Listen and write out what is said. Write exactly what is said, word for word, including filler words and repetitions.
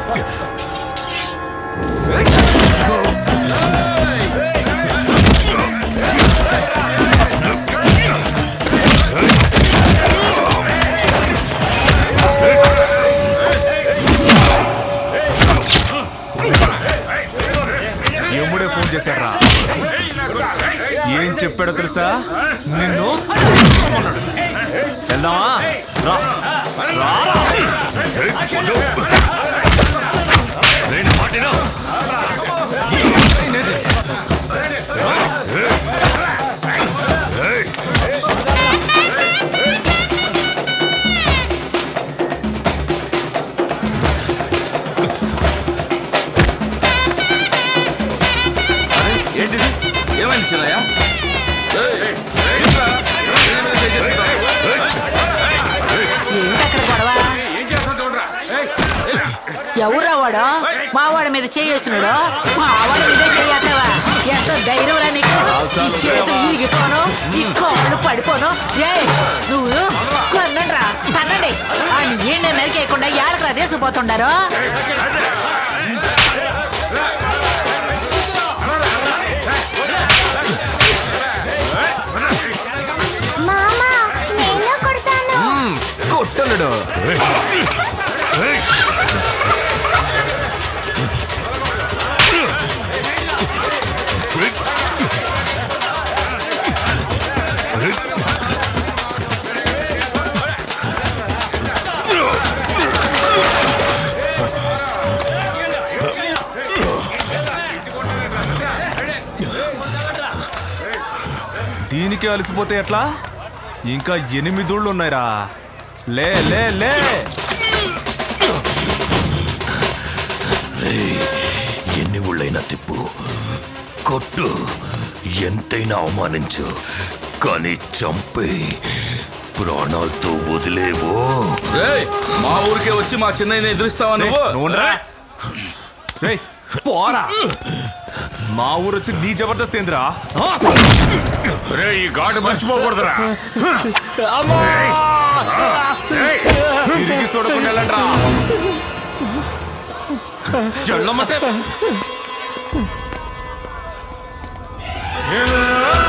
ఎముడే phone చేశాడ్రా. ఏం చెప్పాడో తెలుసా? నిన్ను వెళ్దామా? ఏంటిది? ఏమైంది చిన్నయ్య? ఎవరా వాడు? మా వాడి మీద చేసినాడు. మా వాడి మీద చేయవా? ఎంత ధైర్యం రా నీకు? ఈ చేతులు ఈగిపోను, ఈ కాళ్ళు పడిపోను. ఏ నువ్వు కొన్నండ్రా కనండి. అని ఏంటి నరికేయకుండా ఏడకరా దేశపోతుండారు? కొట్టలుడు దీనికి అలసిపోతే ఎట్లా? ఇంకా ఎనిమిదోళ్ళు ఉన్నాయిరా. లే లే లే ఎన్ని ఊళ్ళైనా తిప్పు, కొట్టు, ఎంతైనా అవమానించు, కానీ చంపి ప్రాణాలతో వదిలేవు. మా ఊరికే వచ్చి మా చిన్నయ్యని ఎదురిస్తావా నువ్వు? పోరా, మా ఊరు వచ్చి నీ జబర్దస్త్ ఏంద్రా? ఈ ఘాటు మర్చిపోకూడదురా. తిరిగి చూడకుండా వెళ్ళండ్రా. చెల్లమ్మతే